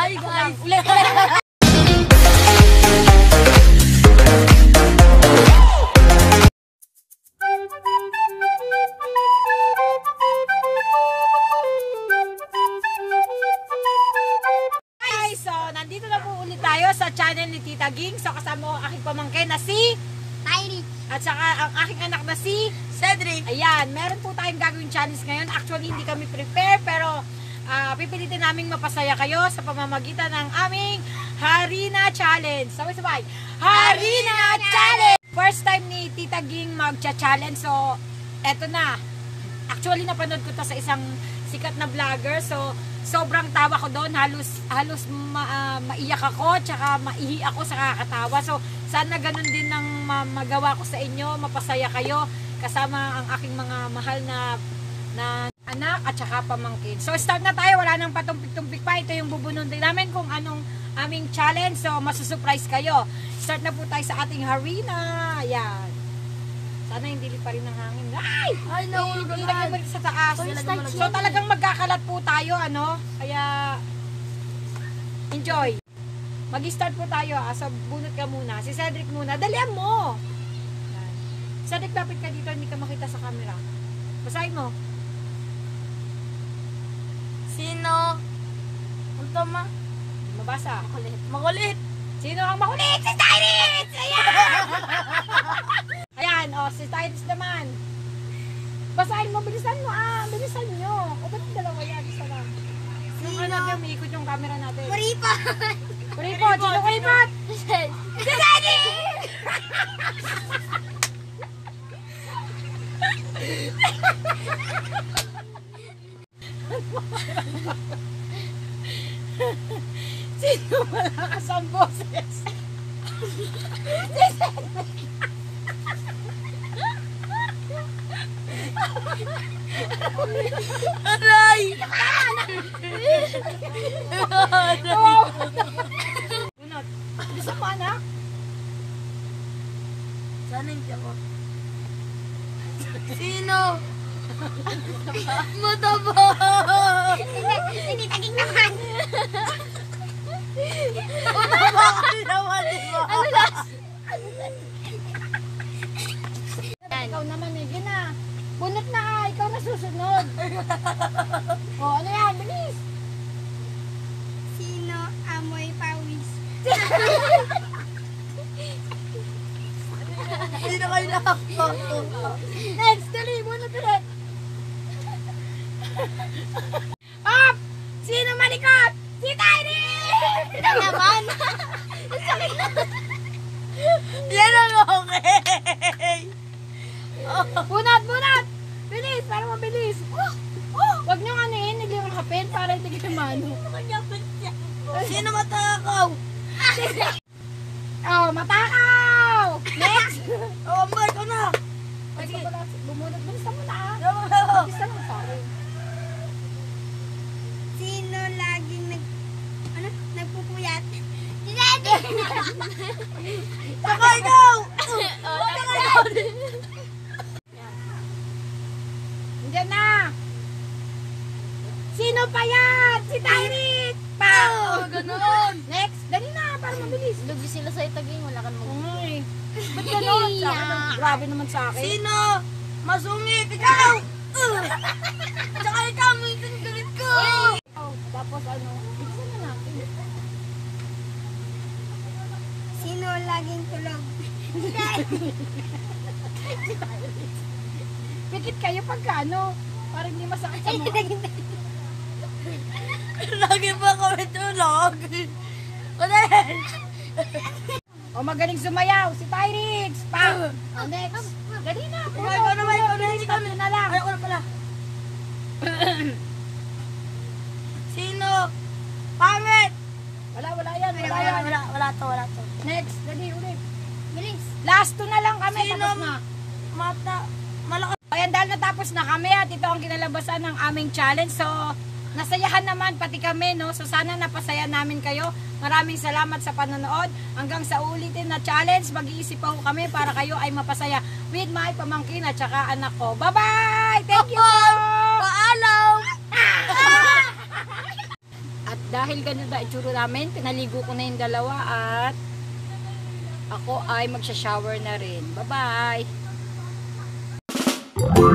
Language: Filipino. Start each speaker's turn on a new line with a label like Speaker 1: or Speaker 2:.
Speaker 1: Hi guys!
Speaker 2: Ulit. Guys, so nandito na po ulit tayo sa channel ni Tita Ging. So kasama ko ang aking pamangkin na si
Speaker 1: Tiny!
Speaker 2: at saka ang aking anak na si
Speaker 1: Cedric!
Speaker 2: Ayan, meron po tayong gagawin challenge ngayon. Actually, hindi kami prepare, pero pipilitin naming mapasaya kayo sa pamamagitan ng aming Harina Challenge. Sabay-sabay, Harina Challenge! First time ni Tita Ging magcha-challenge, so eto na. Actually, napanood ko to sa isang sikat na vlogger, so sobrang tawa ko doon. Halos maiyak ako, tsaka maihi ako sa kakatawa. So, sana ganun din ang magawa ko sa inyo, mapasaya kayo kasama ang aking mga mahal na anak at saka pamangkin. So start na tayo, wala nang patumpik-tumpik pa. Ito yung bubunundin namin kung anong aming challenge. So masusurprise kayo. Start na po tayo sa ating harina. Ayan. Sana hindi pa rin ng hangin. Ay!
Speaker 1: Ay, nahulog ang
Speaker 2: Ilagay mo sa taas. So talagang magkakalat po tayo, ano? Kaya enjoy. Mag-start po tayo. So bunot ka muna. Si Cedric muna. Dalian mo! Cedric, lapit ka dito. Hindi ka makita sa camera. Basahin mo.
Speaker 1: Sino? Ang tama?
Speaker 2: Mabasa.
Speaker 1: Makulit. Makulit!
Speaker 2: Sino ang makulit? Si Tyrese! Ayan! Ayan, o, si Tyrese naman. Basahin mo, bilisan mo. Bilisan nyo. O, ba't yung dalawa yan? Isa lang. Yung ano natin, umiikot yung camera natin.
Speaker 1: Kuripot!
Speaker 2: Kuripot! Sino kuripot? Si Daddy! Sino malakas ang boses? Si Cedric!
Speaker 1: Aray!
Speaker 2: Bunot. Bisa mo, anak?
Speaker 1: Sana hindi ako. Sino? Mataba!
Speaker 3: Hindi taging naman.
Speaker 1: Mataba ka naman, di ba?
Speaker 3: Ano las?
Speaker 2: Ikaw naman, Miguel na. Bunot na, ikaw na susunod. O, ano yan? Bilis!
Speaker 3: Sino amoy pawis?
Speaker 1: Hindi na kayo nakakot.
Speaker 2: Next, dali, bunot ulit. Up! Sino malikot? Si Tiny!
Speaker 3: Ito naman.
Speaker 1: Yan ang okay.
Speaker 2: Bunot, bunot! Bilis, para mabilis. Huwag nyo anuhin, hindi yung hapin para hindi kayo mano.
Speaker 1: Sino matakaw?
Speaker 2: Oh, matakaw! Next!
Speaker 1: Oh, Amber, ikaw na.
Speaker 2: Sige. Bumunot, bilis na muna ah.
Speaker 1: Yo.
Speaker 2: Bilis na lang sa akin.
Speaker 3: Sino laging nagpupuyat? Si Daddy!
Speaker 1: Saka ikaw.
Speaker 2: Nandiyan na! Sino pa yan? Si Tyrese! Pa!
Speaker 1: Oh, ganoon.
Speaker 2: Next! Dali na, para mabilis.
Speaker 3: Lugi sila sa itaging, wala kang
Speaker 2: Uy! Ba't gano'n? Sa akin, grabe naman sa akin.
Speaker 1: Sino? Masungit, ikaw. Saka ikaw, minsan galit ko.
Speaker 2: Oh, tapos ano? Bilisan na natin.
Speaker 3: Sino laging tulog?
Speaker 2: Pikit kayo pagka ano? Para hindi masakit sa mga.
Speaker 1: Lagi pa kami tulog. Kunin.
Speaker 2: O, magaling sumayaw. Si Tyrese! Pa! O, next. Dali na.
Speaker 1: Ikaw naman, ikaw na.
Speaker 2: Tatlo na lang.
Speaker 1: Ay, ako na pala. Sino? Pangit.
Speaker 2: Wala yan. Wala yan.
Speaker 1: Wala to.
Speaker 2: Next. Dali, ulit.
Speaker 3: Bilis.
Speaker 2: Last two na lang kami.
Speaker 1: Sino?
Speaker 2: Tapos na.
Speaker 1: Mata. Malakas.
Speaker 2: Ayan, dahil natapos na kami at ito ang kinalabasan ng aming challenge. So, nasayahan naman pati kami, no? So, sana napasaya namin kayo. Maraming salamat sa panonood. Hanggang sa ulitin na challenge, mag-iisip pa kami para kayo ay mapasaya with my pamangkin at saka anak ko. Bye-bye! Thank you!
Speaker 1: Paalam.
Speaker 2: At dahil ganun na itsura namin, pinaligo ko na yung dalawa at ako ay magsha-shower na rin. Bye-bye!